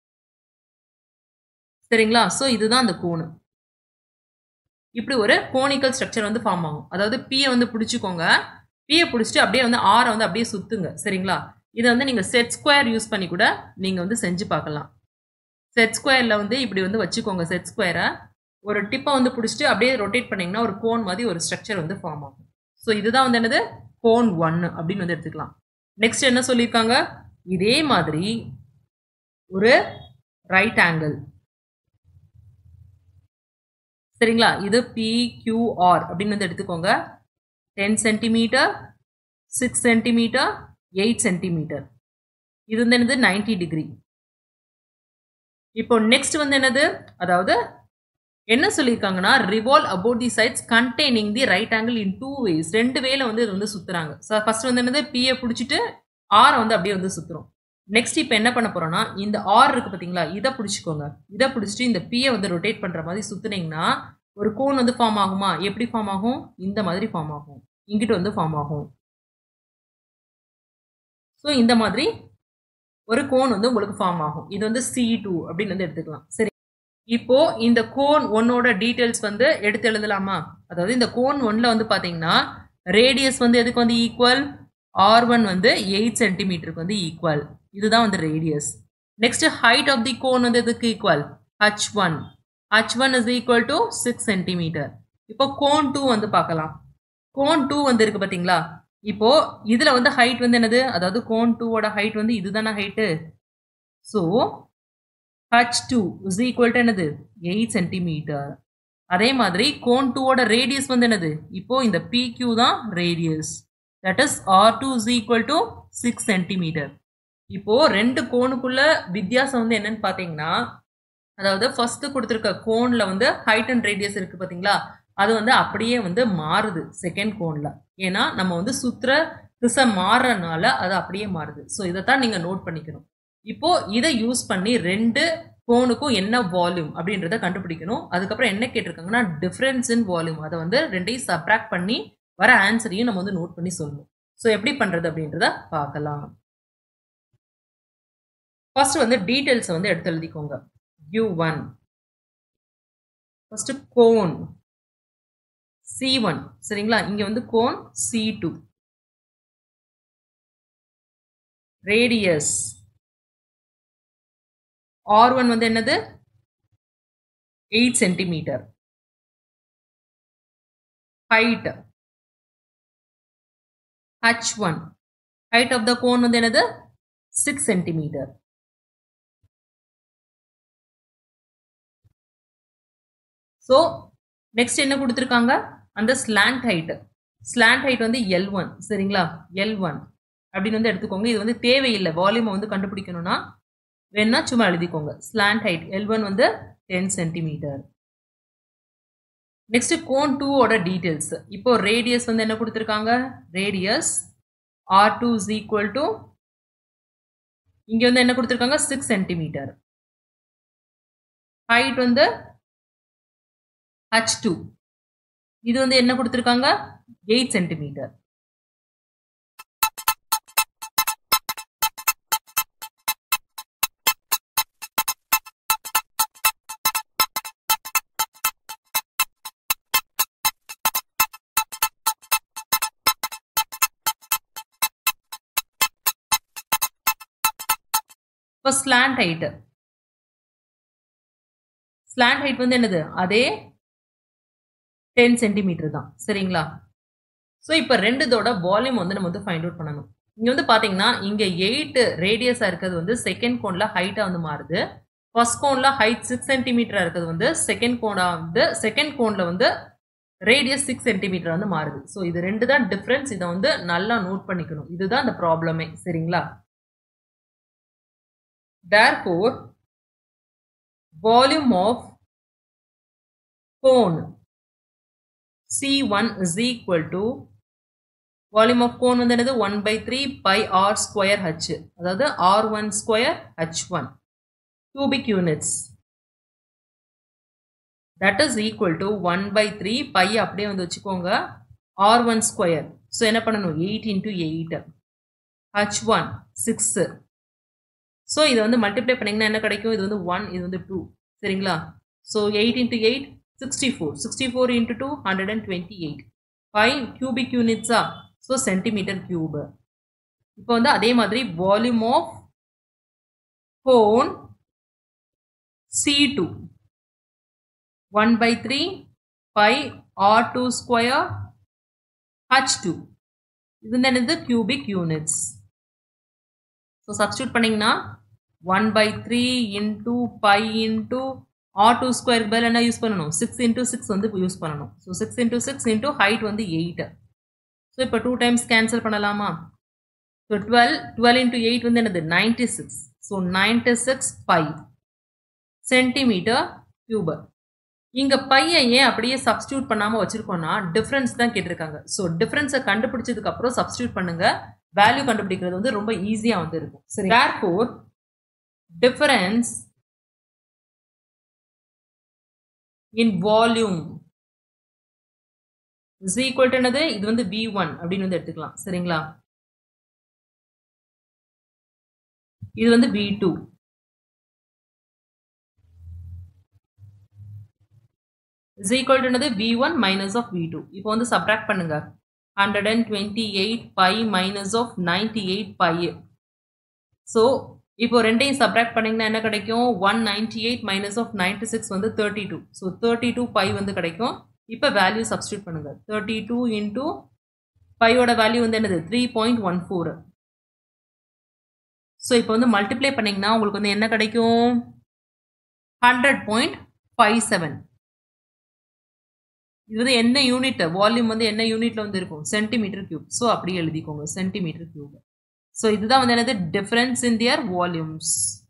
சரிங்களா. ஸோ இதுதான் அந்த கோனு. இப்படி ஒரு கோனிக்கல் ஸ்ட்ரக்சர் வந்து ஃபார்ம் ஆகும். அதாவது P வந்து பிடிச்சிக்கோங்க, P பிடிச்சிட்டு அப்படியே வந்து R வந்து அப்படியே சுத்துங்க சரிங்களா. இதை வந்து நீங்கள் செட் ஸ்கொயர் யூஸ் பண்ணி கூட நீங்கள் வந்து செஞ்சு பார்க்கலாம். செட் ஸ்கொயரில் வந்து இப்படி வந்து வச்சுக்கோங்க. செட் ஸ்கொயரை ஒரு டிப்பை வந்து பிடிச்சிட்டு அப்படியே ரொட்டேட் பண்ணிங்கன்னா ஒரு கோன் மாதிரி ஒரு ஸ்ட்ரக்சர் வந்து ஃபார்ம் ஆகும். ஸோ இதுதான் வந்து என்னது கோன் ஒன்று அப்படின்னு வந்து எடுத்துக்கலாம். நெக்ஸ்ட் என்ன சொல்லியிருக்காங்க, இதே மாதிரி ஒரு ரைட் ஆங்கிள் சரிங்களா. இது P Q R அப்படின்னு வந்து எடுத்துக்கோங்க. Ten centimetre, six centimetre, eight centimetre. இது வந்து என்னது நைன்டி டிகிரி. இப்போ நெக்ஸ்ட் வந்து என்னது, அதாவது என்ன சொல்லியிருக்காங்கன்னா revolve about the sides containing the right angle in two ways. ரெண்டு வேல வந்து இது வந்து சுத்துறாங்க. ஸோ ஃபர்ஸ்ட் வந்து என்னது பியை பிடிச்சிட்டு ஆரை வந்து அப்படியே வந்து சுத்துறோம். நெக்ஸ்ட் இப்போ என்ன பண்ண போறோம்னா இந்த ஆர் இருக்கு பார்த்தீங்களா, இதை பிடிச்சிக்கோங்க. இதை பிடிச்சிட்டு இந்த பியை வந்து ரொட்டேட் பண்ற மாதிரி சுத்துனீங்கன்னா ஒரு கோன் வந்து ஃபார்ம் ஆகுமா, எப்படி ஃபார்ம் ஆகும், இந்த மாதிரி ஃபார்ம் ஆகும், இங்கிட்டு வந்து ஃபார்ம் ஆகும். ஸோ இந்த மாதிரி ஒரு கோன் வந்து உங்களுக்கு ஃபார்ம் ஆகும். இது வந்து சி டூ அப்படின்னு வந்து எடுத்துக்கலாம். சரி, இப்போ இந்த கோன் ஒன்னோட டீடைல்ஸ் வந்து எடுத்து எழுதலாமா? அதாவது இந்த கோன் ஒன்ல வந்து பாத்தீங்கன்னா ரேடியஸ் வந்து எதுக்கு வந்து ஈக்குவல், ஆர் ஒன் வந்து எயிட் சென்டிமீட்டருக்கு வந்து ஈக்குவல். இதுதான் வந்து radius. Next height of the cone வந்து எதுக்கு equal, H one. H one is equal to six centimetre. இப்போ கோன் டூ வந்து பார்க்கலாம். கோன் டூ வந்து இருக்கு பாத்தீங்களா, இப்போ இதுல வந்து ஹைட் வந்து என்னது, அதாவது கோன் டூவோட ஹைட் வந்து இதுதானே height. So H two is equal to என்னது, எயிட் சென்டிமீட்டர். அதே மாதிரி கோன் டூவோட ரேடியஸ் வந்து என்னது, இப்போ இந்த பி கியூ தான் radius. That is R two is equal to six centimetre. இப்போ ரெண்டு கோனுக்குள்ள வித்தியாசம் வந்து என்னன்னு பாத்தீங்கன்னா, அதாவது ஃபர்ஸ்ட் கொடுத்துருக்க கோன்ல வந்து ஹைட் அண்ட் ரேடியஸ் இருக்கு பாத்தீங்களா, அது வந்து அப்படியே வந்து மாறுது செகண்ட் கோன்ல. ஏன்னா நம்ம வந்து சுத்துற திசை மாறுறதுனால அது அப்படியே மாறுது. ஸோ இதைத்தான் நீங்க நோட் பண்ணிக்கணும். இப்போ இதை யூஸ் பண்ணி ரெண்டு கோனுக்கும் என்ன வால்யூம் அப்படின்றத கண்டுபிடிக்கணும். அதுக்கப்புறம் என்ன கேட்டிருக்காங்கன்னா டிஃபரன்ஸ் இன் வால்யூம். அதை வந்து ரெண்டையும் சப்ராக்ட் பண்ணி வர ஆன்சரையும் நம்ம வந்து நோட் பண்ணி சொல்லணும். ஸோ எப்படி பண்றது அப்படின்றத பார்க்கலாம். ஃபர்ஸ்ட் வந்து டீடைல்ஸ் வந்து எடுத்து எழுதிக்கோங்க. U one first cone C one சரிங்களா இங்க வந்து கோன் C two ரேடியஸ் R one வந்து என்னது eight centimetre height H one height of the cone வந்து என்னது six சென்டிமீட்டர் so next என்ன கொடுத்திருக்காங்க அந்த slant height slant height வந்து L one சரிங்களா L one அப்படின்னு வந்து எடுத்துக்கோங்க இது வந்து தேவையில்லை வால்யூம் வந்து கண்டுபிடிக்கணும்னா வேணா சும்மா எழுதிக்கோங்க slant height L one வந்து ten centimetre next cone two ஓட details இப்போ radius வந்து என்ன கொடுத்திருக்காங்க radius R two is equal to இங்க வந்து என்ன கொடுத்திருக்காங்க six சென்டிமீட்டர் height வந்து H two இது வந்து என்ன கொடுத்திருக்காங்க eight சென்டிமீட்டர் இப்போ slant height slant height வந்து என்னது அதே ten சென்டிமீட்டர் தான் சரிங்களா சோ இப்போ ரெண்டுதோட வால்யூம் வந்து நம்ம வந்து ஃபைண்ட் அவுட் பண்ணனும் இங்க வந்து பாத்தீங்கன்னா இங்க eight ரேடியஸா இருக்குது வந்து செகண்ட் கோன்ல ஹைட்டா வந்து மாறுது ஃபர்ஸ்ட் கோன்ல ஹைட் six சென்டிமீட்டரா இருக்குது வந்து செகண்ட் கோனா வந்து செகண்ட் கோன்ல வந்து ரேடியஸ் six சென்டிமீட்டர் வந்து மாறுது சோ இது ரெண்டு தான் டிஃபரன்ஸ் இத வந்து நல்லா நோட் பண்ணிக்கணும் இதுதான் அந்த ப்ராப்ளமே சரிங்களா Therefore, volume of cone C one is equal to volume of cone வந்து என்னது one by three pi r square h அதாவது R one square H one cubic units that is equal to one by three pi அப்படியே வந்து வச்சுக்கோங்க R one square so என்ன பண்ணனும் eight into eight H one six so இது வந்து மல்டிப்ளை பண்ணீங்கன்னா என்ன கிடைக்கும் இது வந்து one இது வந்து two சரிங்களா so eight into eight sixty-four sixty-four into two one hundred twenty-eight pi cubic units ah so centimeter cube இப்போ வந்து அதே மாதிரி volume of cone C two one by three pi R two square H two இது என்னது cubic units so substitute பண்ணீங்கன்னா one by three into pi into R two square பதிலா என்ன யூஸ் பண்ணனும் six into six வந்து யூஸ் பண்ணனும் so six into six into height வந்து eight so இப்போ two times cancel பண்ணலாமா so twelve twelve into eight வந்து என்னது ninety-six so ninety-six pi centimetre cube இங்க pi ஏன் அப்படியே சப்ஸ்டிட்யூட் பண்ணாம வச்சிருக்கோம்னா டிஃபரன்ஸ் தான் கேட்டிருக்காங்க so டிஃபரன்ஸை கண்டுபிடிச்சதுக்கு அப்புறம் சப்ஸ்டிட்யூட் பண்ணுங்க வேல்யூ கண்டுபிடிக்கிறது வந்து ரொம்ப ஈஸியா வந்து இருக்கும் சரி therefore difference in volume is equal to என்னது இது வந்து V one அப்படினு வந்து எடுத்துக்கலாம் சரிங்களா இது வந்து V two is equal to என்னது V one minus of V two இப்போ வந்து subtract பண்ணுங்க one hundred twenty-eight pi minus of ninety-eight pi so இப்போ ரெண்டையும் சப்ட்ராக்ட் பண்ணீங்கன்னா என்ன கிடைக்கும் one ninety-eight minus of ninety-six வந்து thirty-two so thirty-two pi வந்து கிடைக்கும் இப்போ வேல்யூ சப்ஸ்டிட்யூட் பண்ணுங்க thirty-two into pi ஓட வேல்யூ வந்து என்னது three point one four so இப்போ வந்து மல்டிப்ளை பண்ணீங்கன்னா உங்களுக்கு வந்து என்ன கிடைக்கும் one hundred point five seven இது வந்து என்ன யூனிட் வால்யூம் வந்து என்ன யூனிட்ல வந்து இருக்கும் சென்டிமீட்டர் கியூப் சோ அப்படியே எழுதிக்கோங்க சென்டிமீட்டர் கியூப் so இதுதான் வந்து என்னது difference in their volumes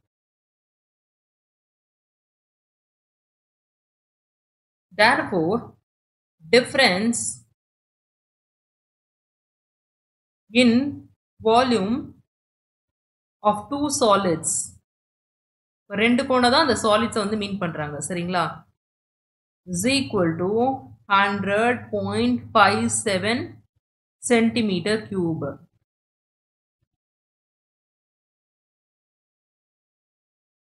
therefore difference in volume of two solids ரெண்டு கோண தான் அந்த solids வந்து மீன் பண்றாங்க சரிங்களா is equal to one hundred point five seven centimeter cube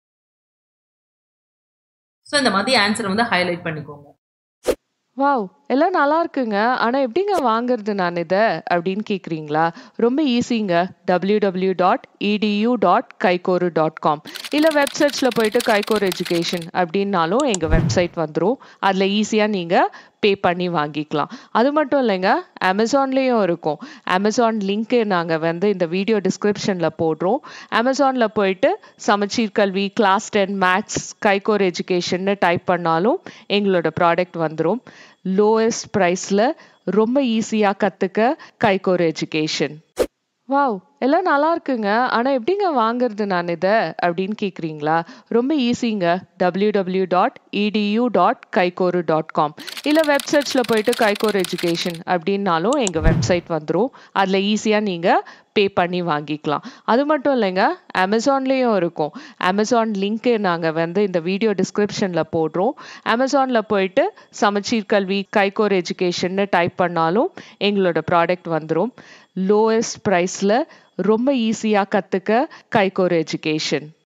so இந்த மாதிரி ஆன்சர் வந்து ஹைலைட் பண்ணிக்கோங்க வாவ் எல்லாம் நல்லா இருக்குங்க. ஆனா எப்படிங்க வாங்குறது நான் இத? அப்படின்னு கேக்குறீங்களா? ரொம்ப ஈஸிங்க. W W W dot E D U dot Kaikoru dot com இல்ல வெப்சைட்ஸ்ல போயிட்டு கைகோர் எஜுகேஷன் அப்படின்னாலும் எங்க வெப்சைட் வந்துரும். அதுல ஈஸியா நீங்க பே பண்ணி வாங்கிக்கலாம். அது மட்டும் இல்லைங்க, அமேசான்லயும் இருக்கும். அமேசான் லிங்க் நாங்க வந்து இந்த வீடியோ டிஸ்கிரிப்ஷன்ல போடுறோம். அமேசான்ல போயிட்டு Samacheer Kalvi class ten maths Kaikor எஜுகேஷன்னு டைப் பண்ணாலும் எங்களோட ப்ராடக்ட் வந்துரும். லோயஸ்ட் ப்ரைஸ்ல ரொம்ப ஈஸியா கத்துக்க கைகோர் எஜுகேஷன். வாவ்! எல்லாம் நல்லா இருக்குங்க. ஆனா எப்படிங்க வாங்குறது நான் இத? அப்படின்னு கேக்குறீங்களா? ரொம்ப ஈஸிங்க. W W W dot E D U dot Kaikoru dot com இல்ல வெப்சைட்ஸ்ல போயிட்டு கைகோர் எஜுகேஷன் அப்படின்னாலும் எங்க வெப்சைட் வந்துரும். அதுல ஈஸியா நீங்க பே பண்ணி வாங்கிக்கலாம். அது மட்டும் இல்லைங்க, அமேசான்லயும் இருக்கும். அமேசான் லிங்க் நாங்க வந்து இந்த வீடியோ டிஸ்கிரிப்ஷன்ல போடுறோம். அமேசான்ல போயிட்டு சமச்சீர் கல்வி கைகோர் எஜுகேஷன்னு டைப் பண்ணாலும் எங்களோட ப்ராடக்ட் வந்துரும். லோயஸ்ட் ப்ரைஸ்ல ரொம்ப ஈஸியா கத்துக்க கைகோர் எஜுகேஷன்.